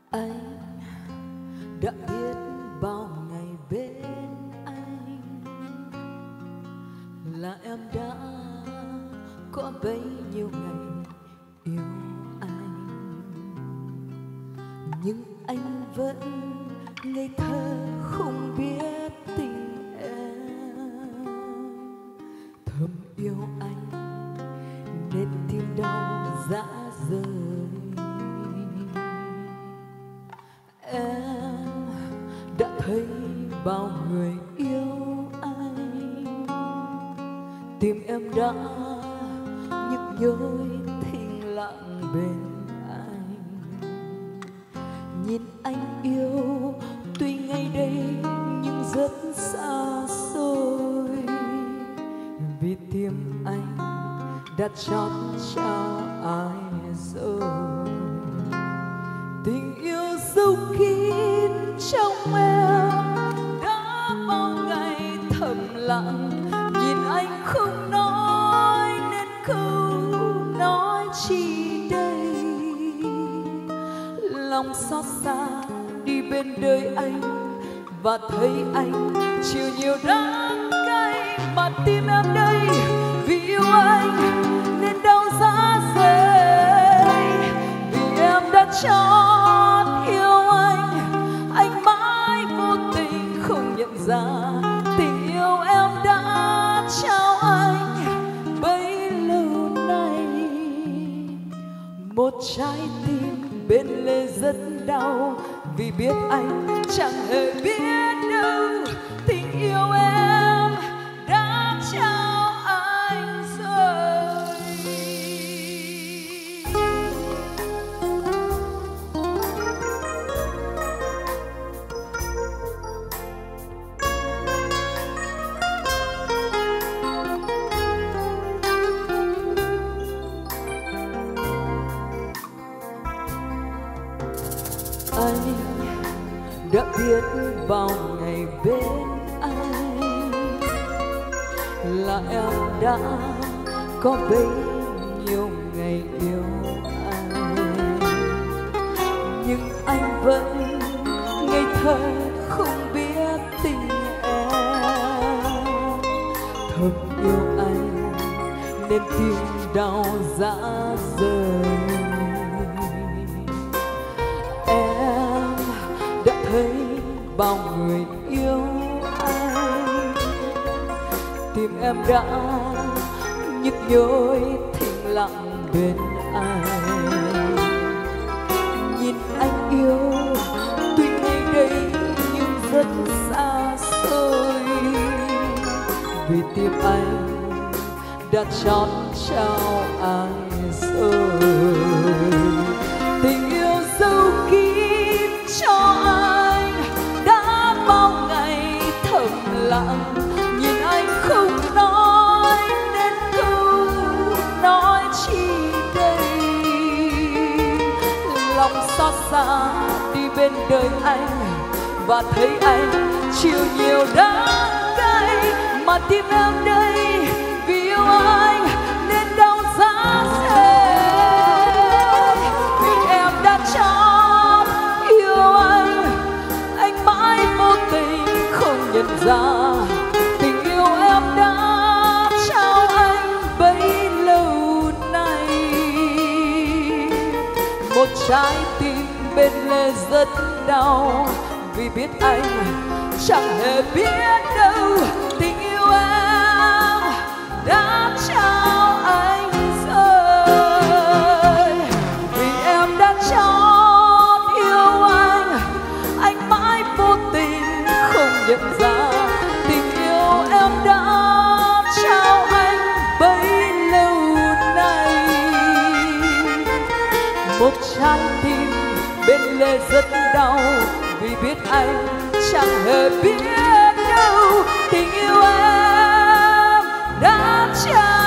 Anh đã biết bao ngày bên anh là em đã có bấy nhiêu ngày yêu anh, nhưng anh vẫn ngây thơ không biết tình em. Thầm yêu anh nên tim đau rã rời. Em đã thấy bao người yêu anh, tim em đã nhức nhối thinh lặng bên anh. Nhìn anh yêu tuy ngay đây nhưng rất xa xôi, vì tim anh đã chót trao ai rồi. Tình yêu sâu kín trong em đã bao ngày thầm lặng, nhìn anh không nói nên câu nói chi đây. Lòng xót xa đi bên đời anh và thấy anh chịu nhiều đắng cay, mà tim em đây vì yêu anh nên đau rã rời. Vì em đã chót yêu anh mãi vô tình không nhận ra tình yêu em đã trao anh bấy lâu nay. Một trái tim bên lề rất đau, vì biết anh chẳng hề biết đâu tình yêu em đã trao anh rồi. Anh đã biết bao ngày bên anh là em đã có bấy nhiêu ngày yêu anh, nhưng anh vẫn ngây thơ không biết tình em. Thầm yêu anh nên tim đau rã rời. Thấy bao người yêu anh, tim em đã nhức nhối thinh lặng bên anh. Nhìn anh yêu tuy ngay đây nhưng rất xa xôi, vì tim anh đã chót trao ai rồi. Tình yêu sâu kín cho anh đã bao ngày thầm lặng, nhìn anh không nói nên câu nói chi đây. Lòng xót xa đi bên đời anh và thấy anh chịu nhiều đắng cay, mà tim em đây vì yêu anh nên đau rã rời. Vì em đã chót yêu anh mãi vô tình không nhận ra tình yêu em đã trao anh bấy lâu nay. Một trái tim bên lề rất đau, vì biết anh chẳng hề biết đâu tình yêu em đã trao anh rồi. Vì em đã chót yêu anh mãi vô tình không nhận ra tình yêu em đã trao anh bấy lâu nay. Một trái tim bên lề rất đau, vì biết anh chẳng hề biết đâu tình yêu em đã trao